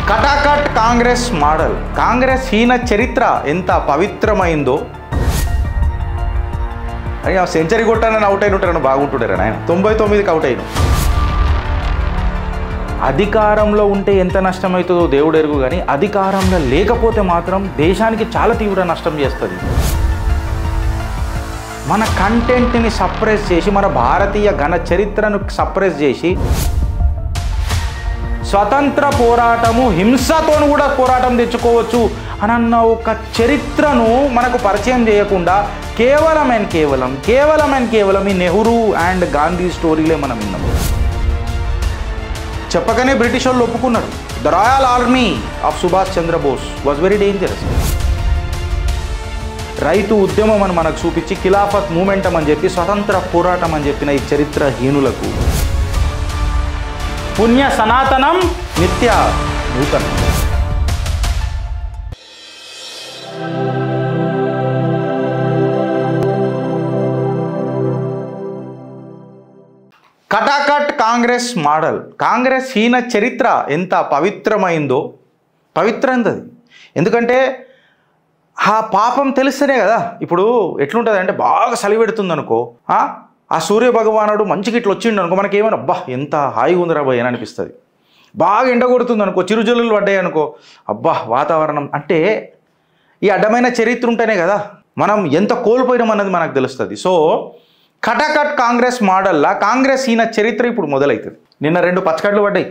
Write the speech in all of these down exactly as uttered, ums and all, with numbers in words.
కటాకట్ Congress model. Congress హీన చరిత్ర ఎంత పవిత్రమైందో. అయ్యా సెంచరీ కొట్టానని అవుట్ అయిన ఉంటారని బాగుంటుంటారు ఆయన. తొంభై తొమ్మిదికి అవుట్ అయిన. అధికారంలో ఉంటే ఎంత నష్టమవుతుందో దేవుడు ఎరుగు, కానీ అధికారంలో లేకపోతే మాత్రం దేశానికి చాలా తీవ్ర నష్టం చేస్తుంది. మన కంటెంట్ని సప్రెస్ చేసి, మన భారతీయ ఘన చరిత్రను సప్రెస్ చేసి, స్వతంత్ర పోరాటము హింసతో కూడా పోరాటం తెచ్చుకోవచ్చు అన్న ఒక చరిత్రను మనకు పరిచయం చేయకుండా కేవలం అండ్ కేవలం కేవలం అండ్ కేవలం ఈ నెహ్రూ అండ్ గాంధీ స్టోరీలే మనం విన్నాము. చెప్పకనే బ్రిటిష్ వాళ్ళు ఒప్పుకున్నారు. The royal army of Subhash Chandrabose was very dangerous. రైతు ఉద్యమం అని మనకు చూపించి ఖిలాఫత్ మూమెంటం అని చెప్పి స్వతంత్ర పోరాటం అని చెప్పిన ఈ చరిత్రహీనులకు పుణ్య సనాతనం నిత్య నూతనం. కటాకట్ కాంగ్రెస్ మోడల్. కాంగ్రెస్ హీన చరిత్ర ఎంత పవిత్రమైందో. పవిత్రమైంది ఎందుకంటే ఆ పాపం తెలిస్తేనే కదా. ఇప్పుడు ఎట్లుంటుంది అంటే బాగా చలి పెడుతుంది అనుకో, ఆ సూర్య భగవానుడు మంచిగా ఇట్లా వచ్చిండు అనుకో, మనకేమైనా అబ్బా ఎంత హాయిగా ఉందిరా భయ్ అని అనిపిస్తుంది. బాగా ఎండ కొడుతుంది అనుకో, చిరుజల్లులు పడ్డాయి అనుకో, అబ్బా వాతావరణం అంటే ఈ అడ్డమైన చరిత్ర ఉంటేనే కదా మనం ఎంత కోల్పోయినాం అన్నది మనకు తెలుస్తుంది. సో కటాకట్ కాంగ్రెస్ మోడల్లా కాంగ్రెస్ ఈయన చరిత్ర ఇప్పుడు మొదలవుతుంది. నిన్న రెండు పచ్చకడ్లు పడ్డాయి,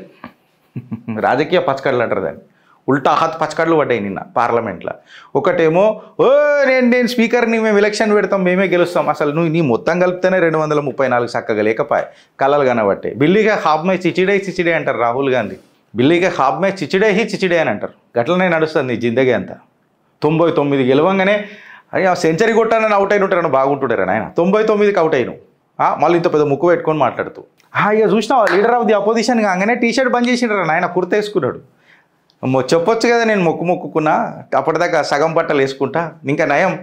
రాజకీయ పచ్చకడ్లు అంటారు దాన్ని, ఉల్టా హత్ పచ్చకడ్లు పడ్డాయి నిన్న పార్లమెంట్లో. ఒకటేమో ఓ నేను నేను స్పీకర్ని మేము ఎలక్షన్ పెడతాం మేమే గెలుస్తాం, అసలు నువ్వు నీ మొత్తం కలిపితేనే రెండు వందల ముప్పై నాలుగు చక్కగా లేకపోయి కళలు కనబట్టే. బిల్లీగా హాబ్ మే చిచిడే చిచిడే అంటారు రాహుల్ గాంధీ. బిల్లీగా హాబ్ మే చిచిడే హీ చిచిడే అని అంటారు. గట్లనే నడుస్తుంది నీ జిందగీ అంతా. తొంభై తొమ్మిది గెలవంగానే అయ్యా సెంచరీ కొట్టానని అవుట్ అయిన ఉంటారని బాగుంటుంటారు ఆయన. తొంభై తొమ్మిదికి అవుట్ అయిను, మళ్ళీ ఇంత పెద్ద ముక్కు పెట్టుకొని మాట్లాడుతూ. ఇక చూసినావా లీడర్ ఆఫ్ ది అపోజిషన్ కాగానే టీ షర్ట్ బంద్ చేసిండ్రు ఆయన, కుర్త వేసుకున్నాడు. చెప్పొచ్చు కదా నేను మొక్కు మొక్కుకున్నా, అప్పటిదాకా సగం బట్టలు వేసుకుంటా, ఇంకా నయం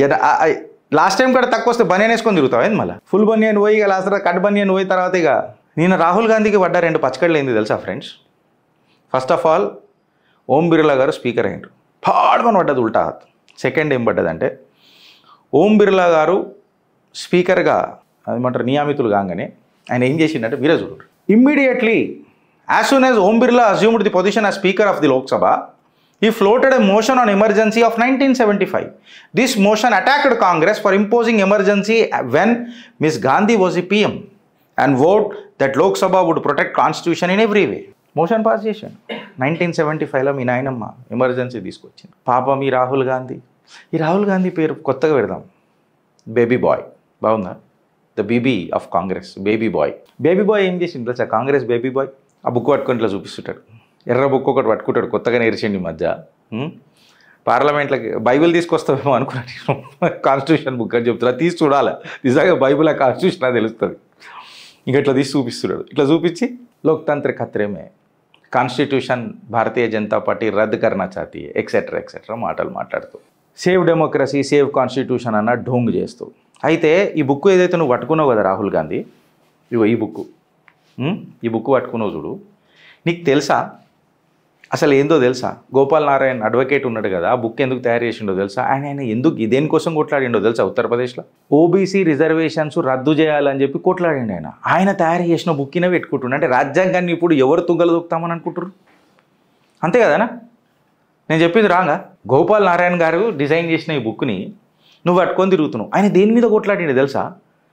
లాస్ట్ టైం కూడా తక్కువ వస్తే బనియన్ వేసుకొని తిరుగుతావు ఏంది మళ్ళీ. ఫుల్ బనియన్ పోయి ఇక లాస్ట్ కట్ బనియన్ పోయిన తర్వాత ఇక నేను రాహుల్ గాంధీకి పడ్డా రెండు పచ్చకడ్లు ఏంది తెలుసా friends. First of all Om Birla గారు స్పీకర్ అయ్యారు, పాడమని పడ్డది ఉల్టా హాత్. సెకండ్ ఏం పడ్డదంటే ఓం బిర్లా గారు స్పీకర్గా అదేమంటారు నియామితులు కాగానే ఆయన ఏం చేసిండంటే మీరే చూడండి. Immediately as soon as Om Birla assumed the position as Speaker of the Lok Sabha, he floated a motion on emergency of nineteen seventy-five. This motion attacked Congress for imposing emergency when Miss Gandhi was the P M and vowed that Lok Sabha would protect constitution in every way. Motion pass చేశాను nineteen seventy ఫైవ్లో మీ నాయనమ్మ emergency తీసుకొచ్చింది. పాపం ఈ రాహుల్ గాంధీ, ఈ రాహుల్ గాంధీ పేరు కొత్తగా పెడదాం, బేబీ బాయ్. బాగుందా? The baby of Congress, baby boy. Baby boy ఏం చేసింది తెలుసా? కాంగ్రెస్ బేబీ బాయ్ ఆ బుక్ పట్టుకొని ఇట్లా చూపిస్తుంటాడు, ఎర్ర బుక్ ఒకటి పట్టుకుంటాడు, కొత్తగా నేర్చండి ఈ మధ్య. పార్లమెంట్లకి బైబిల్ తీసుకొస్తామేమో అనుకున్నాను, కాన్స్టిట్యూషన్ బుక్ అని చెప్తున్నా, తీసి చూడాలి నిజంగా బైబిల్ ఆ కాన్స్టిట్యూషన్ అది తెలుస్తుంది. ఇంక ఇట్లా తీసి చూపిస్తున్నాడు, ఇట్లా చూపించి లోక్తంత్ర ఖత్రేమే కాన్స్టిట్యూషన్ భారతీయ జనతా పార్టీ రద్దు కర్నా చాతి ఎక్సెట్రా ఎక్సెట్రా మాటలు మాట్లాడుతూ సేవ్ డెమోక్రసీ సేవ్ కాన్స్టిట్యూషన్ అన్న ఢోంగ్ చేస్తూ. అయితే ఈ బుక్ ఏదైతే నువ్వు పట్టుకున్నావు కదా రాహుల్ గాంధీ, ఇగో ఈ బుక్ ఈ బుక్ పట్టుకున్నావు చూడు, నీకు తెలుసా అసలు ఏందో తెలుసా? గోపాల్ నారాయణ్ అడ్వకేట్ ఉన్నాడు కదా, ఆ బుక్ ఎందుకు తయారు చేసిండో తెలుసా? ఆయన ఆయన ఎందుకు దేనికోసం కొట్లాడిండో తెలుసా? ఉత్తరప్రదేశ్లో ఓబీసీ రిజర్వేషన్స్ రద్దు చేయాలని చెప్పి కొట్లాడిండి ఆయన. ఆయన తయారు చేసిన బుక్కినే పెట్టుకుంటుండే. అంటే రాజ్యాంగాన్ని ఇప్పుడు ఎవరు తుంగలు దొక్కుతామని అనుకుంటారు? అంతే కదనా? నేను చెప్పింది రాగా? గోపాల్ నారాయణ్ గారు డిజైన్ చేసిన ఈ బుక్ని నువ్వు పట్టుకొని తిరుగుతున్నావు. ఆయన దేని మీద కొట్లాడిండే తెలుసా?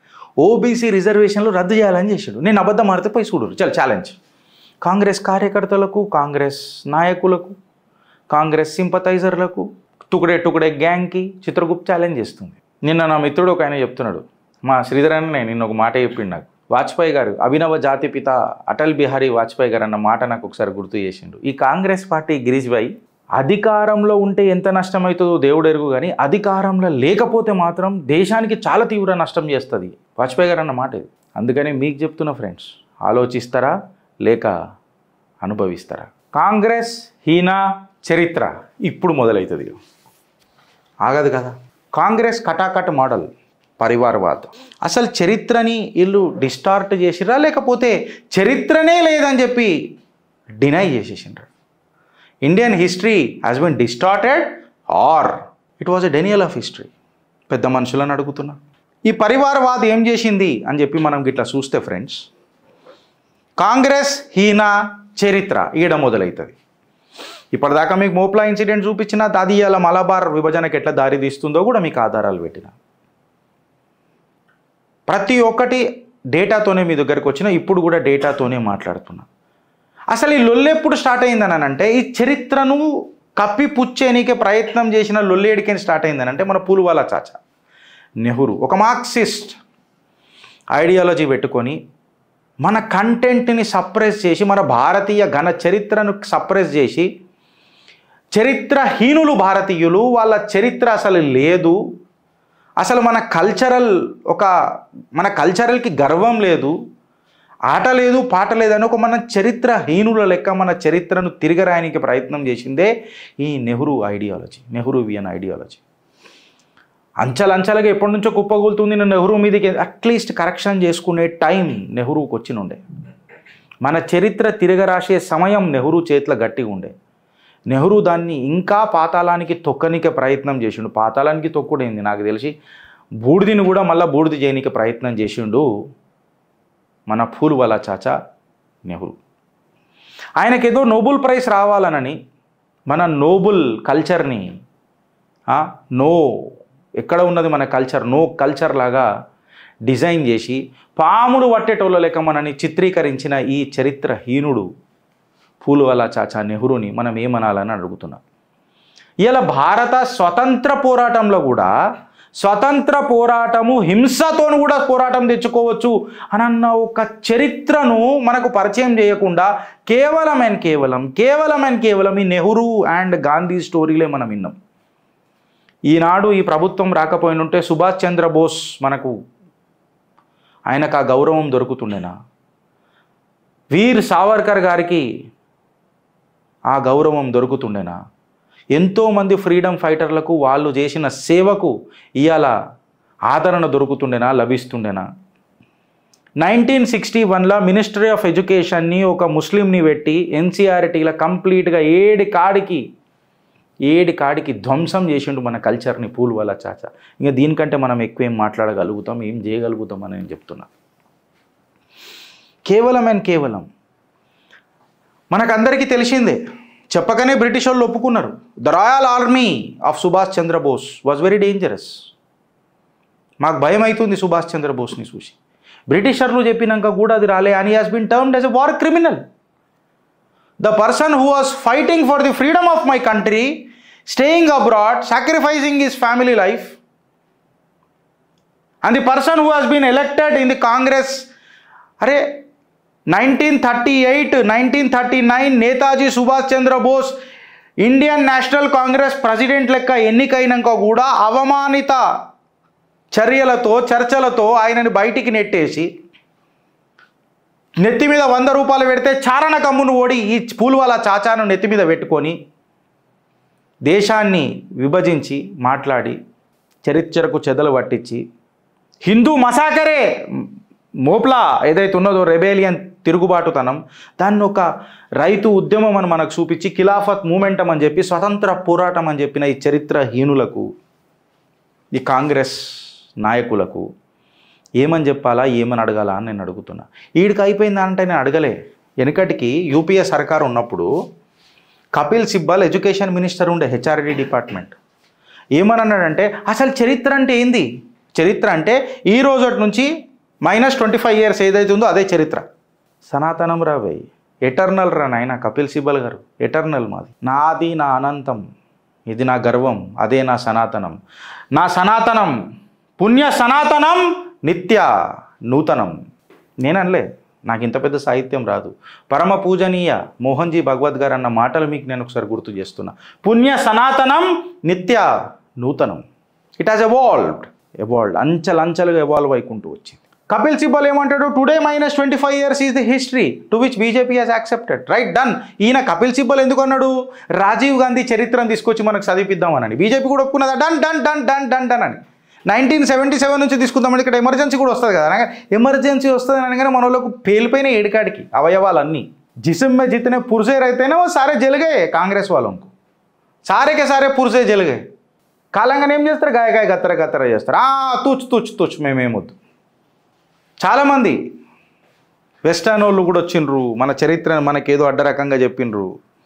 ఓబీసీ రిజర్వేషన్లు రద్దు చేయాలని చేసాడు. నేను అబద్ధం ఆడితే పోయి చూడరు, చల్ ఛాలెంజ్. కాంగ్రెస్ కార్యకర్తలకు, కాంగ్రెస్ నాయకులకు, కాంగ్రెస్ సింపథైజర్లకు, టుకుడే టుకుడే గ్యాంగ్కి చిత్రగుప్త ఛాలెంజ్ చేస్తుంది. నిన్న నా మిత్రుడు ఒక ఆయన చెప్తున్నాడు, మా శ్రీధర్ అన్న నిన్న ఒక మాట చెప్పిండు నాకు. వాజ్పేయి గారు, అభినవ జాతిపిత అటల్ బిహారీ వాజ్పేయి గారు అన్న మాట నాకు ఒకసారి గుర్తు చేసిండు. ఈ కాంగ్రెస్ పార్టీ గిరీష్ భాయ్ అధికారంలో ఉంటే ఎంత నష్టమవుతుందో దేవుడు ఎరుగు, కానీ అధికారంలో లేకపోతే మాత్రం దేశానికి చాలా తీవ్ర నష్టం చేస్తుంది. వాజ్పేయి గారు అన్న మాట ఇది. అందుకని మీకు చెప్తున్నా ఫ్రెండ్స్, ఆలోచిస్తారా లేక అనుభవిస్తారా? కాంగ్రెస్ హీన చరిత్ర ఇప్పుడు మొదలవుతుంది, ఆగదు కదా. కాంగ్రెస్ కటాకట్ మోడల్ పరివారవాద్. అసలు చరిత్రని వీళ్ళు డిస్టార్ట్ చేసిరా లేకపోతే చరిత్రనే లేదని చెప్పి డినై చేసేసిండ్రు? Indian history has been distorted or it was a denial of history? పెద్ద మనుషులను అడుగుతున్నా. ఈ పరివారవాద ఏం చేసింది అని చెప్పి మనం ఇట్లా చూస్తే ఫ్రెండ్స్, కాంగ్రెస్ హీన చరిత్ర ఈడ మొదలవుతుంది. ఇప్పటిదాకా మీకు మోప్లా ఇన్సిడెంట్ చూపించిన, అది ఇలా మలబార్ విభజనకు ఎట్లా దారి తీస్తుందో కూడా మీకు ఆధారాలు పెట్టిన. ప్రతి ఒక్కటి డేటాతోనే మీ దగ్గరకు వచ్చిన, ఇప్పుడు కూడా డేటాతోనే మాట్లాడుతున్నా. అసలు ఈ లొల్లు ఎప్పుడు స్టార్ట్ అయిందని అంటే, ఈ చరిత్రను కప్పిపుచ్చేనికే ప్రయత్నం చేసిన లొల్లేడికని స్టార్ట్ అయిందని అంటే మన పూలువాలా చాచా నెహ్రూ ఒక మార్క్సిస్ట్ ఐడియాలజీ పెట్టుకొని మన కంటెంట్ని సప్రెస్ చేసి, మన భారతీయ ఘన చరిత్రను సప్రెస్ చేసి, చరిత్రహీనులు భారతీయులు, వాళ్ళ చరిత్ర అసలు లేదు, అసలు మన కల్చరల్ ఒక మన కల్చరల్కి గర్వం లేదు, ఆట లేదు పాట లేదని ఒక మన చరిత్రహీనుల లెక్క మన చరిత్రను తిరగరాయడానికి ప్రయత్నం చేసిందే ఈ నెహ్రూ ఐడియాలజీ, నెహ్రూవియన్ ఐడియాలజీ. అంచలంచలుగా ఎప్పటి నుంచో కుప్పగూలుతుంది. నేను నెహ్రూ మీదకి అట్లీస్ట్ కరెక్షన్ చేసుకునే టైం నెహ్రూకి వచ్చినుండే. మన చరిత్ర తిరగరాసే సమయం నెహ్రూ చేతిలో గట్టిగా ఉండే. నెహ్రూ దాన్ని ఇంకా పాతాళానికి తొక్కనికే ప్రయత్నం చేసిండు. పాతాళానికి తొక్కుడైంది నాకు తెలిసి, బూడిదిని కూడా మళ్ళీ బూడిది చేయడానికి ప్రయత్నం చేసిండు మన పూలువాలా చాచా నెహ్రూ. ఆయనకేదో నోబెల్ ప్రైజ్ రావాలనని మన నోబెల్ కల్చర్ని నో ఎక్కడ ఉన్నది మన కల్చర్, నో కల్చర్ లాగా డిజైన్ చేసి పాములు పట్టేటోళ్ళ లెక్క మనని చిత్రీకరించిన ఈ చరిత్రహీనుడు పూలువాలా చాచా నెహ్రూని మనం ఏమనాలని అడుగుతున్నాం. ఇలా భారత స్వతంత్ర పోరాటంలో కూడా స్వతంత్ర పోరాటము హింసతో కూడా పోరాటం తెచ్చుకోవచ్చు అని అన్న ఒక చరిత్రను మనకు పరిచయం చేయకుండా కేవలం అండ్ కేవలం కేవలం అండ్ కేవలం ఈ నెహ్రూ అండ్ గాంధీ స్టోరీలే మనం విన్నాం. ఈనాడు ఈ ప్రభుత్వం రాకపోయినుంటే సుభాష్ చంద్రబోస్ మనకు ఆయనకు ఆ గౌరవం దొరుకుతుండేనా? వీర్ సావర్కర్ గారికి ఆ గౌరవం దొరుకుతుండేనా? ఎంతోమంది ఫ్రీడమ్ ఫైటర్లకు వాళ్ళు చేసిన సేవకు ఇవాళ ఆదరణ దొరుకుతుండేనా, లభిస్తుండేనా? నైన్టీన్ సిక్స్టీ వన్లో మినిస్ట్రీ ఆఫ్ ఎడ్యుకేషన్ని ఒక ముస్లింని పెట్టి ఎన్సీఆర్టీలో కంప్లీట్గా ఏడి కాడికి ఏడి కాడికి ధ్వంసం చేసిండు మన కల్చర్ని పూలువాలా చాచా. ఇంకా దీనికంటే మనం ఎక్కువ ఏం మాట్లాడగలుగుతాం, ఏం చేయగలుగుతాం అని నేను చెప్తున్నా. కేవలం అండ్ కేవలం మనకందరికీ తెలిసిందే, చెప్పకనే బ్రిటిష్ వాళ్ళు ఒప్పుకున్నారు. The royal army of Subhash Chandrabose was very dangerous. మాకు భయం అవుతుంది సుభాష్ చంద్రబోస్ని చూసి. బ్రిటిషర్లు చెప్పినాక కూడా అది రాలే అని has been termed as a war criminal. The person who was fighting for the freedom of my country, staying abroad, sacrificing his family life, and the person who has been elected in the Congress. అరే nineteen thirty eight nineteen thirty nine Netaji Subhash Chandrabose Indian National Congress president లెక్క ఎన్నికైనాక కూడా అవమానిత చర్యలతో చర్చలతో ఆయనని బయటికి నెట్టేసి నెత్తి మీద వంద రూపాయలు పెడితే చారణ కమ్మును ఓడి ఈ పూలువాలా చాచాను నెత్తి మీద పెట్టుకొని దేశాన్ని విభజించి మాట్లాడి చరిత్రకు చెదలు పట్టించి హిందూ మసాకరే మోప్లా ఏదైతే ఉన్నదో రెబేలియన్ తిరుగుబాటుతనం, దాన్ని ఒక రైతు ఉద్యమం అని మనకు చూపించి ఖిలాఫత్ మూమెంటం అని చెప్పి స్వతంత్ర పోరాటం అని చెప్పిన ఈ చరిత్రహీనులకు, ఈ కాంగ్రెస్ నాయకులకు ఏమని చెప్పాలా, ఏమని అడగాలా అని నేను అడుగుతున్నా. వీడికి అయిపోయిందా అంటే నేను అడగలే. వెనుకటికి యూపీఏ సర్కారు ఉన్నప్పుడు కపిల్ సిబ్బల్ ఎడ్యుకేషన్ మినిస్టర్ ఉండే, హెచ్ఆర్డీ డిపార్ట్మెంట్. ఏమని అన్నాడంటే, అసలు చరిత్ర అంటే ఏంది? చరిత్ర అంటే ఈ రోజు నుంచి మైనస్ ట్వంటీ ఫైవ్ ఇయర్స్ ఏదైతే ఉందో అదే చరిత్ర. సనాతనం రావే, ఎటర్నల్ రా నాయన కపిల్ సిబ్బల్ గారు, ఎటర్నల్ మాది, నాది నా అనంతం, ఇది నా గర్వం, అదే నా సనాతనం. నా సనాతనం పుణ్య సనాతనం నిత్య నూతనం. నేననలే, నాకు ఇంత పెద్ద సాహిత్యం రాదు. పరమ పూజనీయ మోహన్జీ భగవద్ గారు అన్న మాటలు మీకు నేను ఒకసారి గుర్తు చేస్తున్నా. పుణ్య సనాతనం నిత్య నూతనం. ఇట్ హాజ్ ఎవాల్వ్డ్ ఎవాల్వ్డ్ అంచెలంచెలుగా ఎవాల్వ్ అయికుంటూ వచ్చింది. కపిల్ సిబ్బల్ ఏమంటాడు, today minus twenty five years is the history to which BJP has accepted. Right, done. ఈయన కపిల్ సిబ్బల్ ఎందుకు అన్నాడు, రాజీవ్ గాంధీ చరిత్రను తీసుకొచ్చి మనకు చదివిద్దామని. బీజేపీ కూడా ఒప్పుకున్నదా, done done done done done done అని. నైన్టీన్ సెవెంటీ సెవెన్ నుంచి తీసుకుందామని, ఇక్కడ ఎమర్జెన్సీ కూడా వస్తుంది కదా, ఎమర్జెన్సీ వస్తుంది అనగానే మన వాళ్ళకు పేలిపోయిన ఏడికాడికి అవయవాలన్నీ. जिसम में जितने पुरजे रहते हैं ना वो सारे जल गए कांग्रेस वालों को, सारे के सारे पुरजे जल गए. కాలంగానే ఏం చేస్తారు, గాయ గాయ గత్తర గత్తర చేస్తారు. తుచ్ తుచ్ తుచ్ మేమేమొద్దు. చాలామంది వెస్టర్న్ వాళ్ళు కూడా వచ్చిండ్రు, మన చరిత్రను మనకేదో అడ్డరకంగా చెప్పిండ్రు.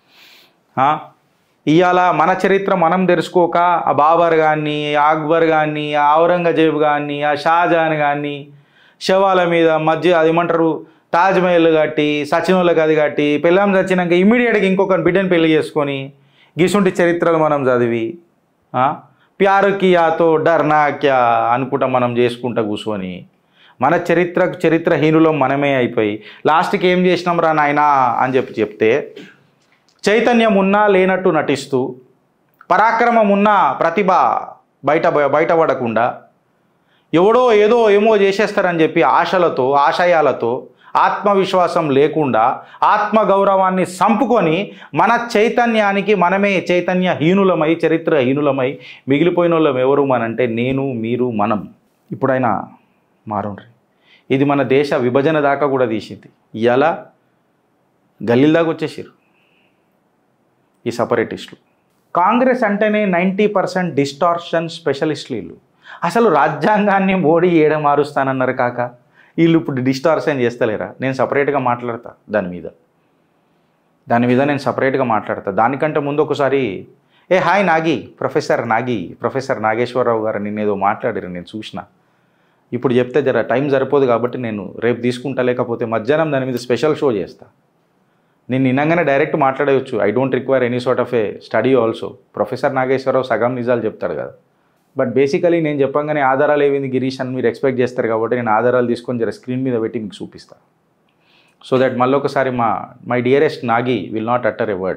ఇవాళ మన చరిత్ర మనం తెలుసుకోక ఆ బాబర్ కానీ, అక్బర్ కానీ, ఆ ఔరంగజేబ్ కానీ, ఆ షాజహాన్ కానీ శవాల మీద మధ్య అది ఏమంటారు తాజ్మహల్ కట్టి సచినులకు అది కట్టి పిల్లం చచ్చినాక ఇమ్మీడియట్గా ఇంకొక బిడ్డను పెళ్లి చేసుకొని గిసుంటి చరిత్రలు మనం చదివి ప్యారు కియాతో డర్నా క్యా అనుకుంటా మనం చేసుకుంటా కూర్చొని మన చరిత్ర చరిత్రహీనులం మనమే అయిపోయి లాస్ట్కి ఏం చేసినాం రా నాయనా అని చెప్పి చెప్తే చైతన్యం ఉన్నా లేనట్టు నటిస్తూ పరాక్రమం ఉన్నా ప్రతిభ బయట బయటపడకుండా ఎవడో ఏదో ఏమో చేసేస్తారని చెప్పి ఆశలతో ఆశయాలతో ఆత్మవిశ్వాసం లేకుండా ఆత్మగౌరవాన్ని సంపుకొని మన చైతన్యానికి మనమే చైతన్యహీనులమై చరిత్రహీనులమై మిగిలిపోయిన వాళ్ళం ఎవరు మనంటే నేను మీరు మనం. ఇప్పుడైనా మారుండ్రి. ఇది మన దేశ విభజన దాకా కూడా తీసింది. ఇలా గల్లీల దాకా వచ్చేసారు ఈ సపరేటిస్టులు. కాంగ్రెస్ అంటేనే నైంటీ పర్సెంట్ డిస్టార్షన్ స్పెషలిస్టులు వీళ్ళు. అసలు రాజ్యాంగాన్ని మోడీ ఏడ మారుస్తానన్నారు కాక వీళ్ళు ఇప్పుడు డిస్టార్షన్ చేస్తలేరా? నేను సపరేట్గా మాట్లాడతా దాని మీద దాని మీద నేను సపరేట్గా మాట్లాడతా. దానికంటే ముందు ఒకసారి ఏ hi Nagi professor Nagi professor Nageswararao గారు నిన్నేదో మాట్లాడారు, నేను చూసిన. ఇప్పుడు చెప్తే జర టైం సరిపోదు కాబట్టి నేను రేపు తీసుకుంటా, లేకపోతే మధ్యాహ్నం దాని మీద స్పెషల్ షో చేస్తా. నేను నిన్నగానే డైరెక్ట్ మాట్లాడవచ్చు. I don't require any sort of a study also. Professor Nageswararao సగం నిజాలు చెప్తాడు కదా. బట్ బేసికలీ నేను చెప్పంగానే ఆధారాలు ఏవింది గిరీష్ అని మీరు ఎక్స్పెక్ట్ చేస్తారు కాబట్టి నేను ఆధారాలు తీసుకొని జర స్క్రీన్ మీద పెట్టి మీకు చూపిస్తాను. సో దట్ మళ్ళీ ఒకసారి మా my dearest Nagi will not utter a word.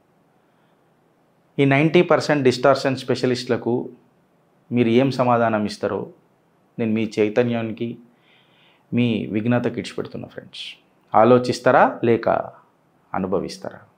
ఈ నైంటీ పర్సెంట్ డిస్టార్షన్ స్పెషలిస్టులకు మీరు ఏం సమాధానం ఇస్తారో నేను మీ చైతన్యానికి మీ విఘ్నతకి ఇచ్చిపెడుతున్నా ఫ్రెండ్స్. ఆలోచిస్తారా లేక అనుభవిస్తారా?